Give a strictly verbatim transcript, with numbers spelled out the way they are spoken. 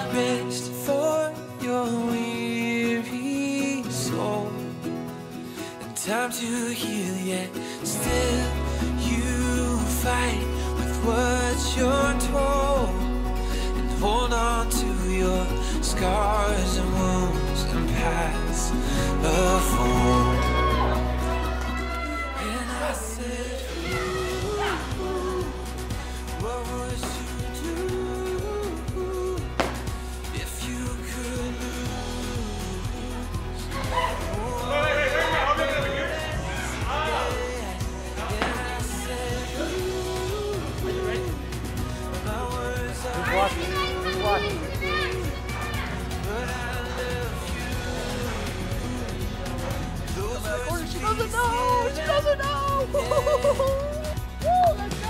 rest for your weary soul, and time to heal, yet still you fight with what you're told, and hold on to your scars and wounds and past of old. And I said, what would you do if you could lose? Oh, and I said, my words are Watching. Watching. but I love you. Those words She doesn't know! She doesn't know! Woo, let's go!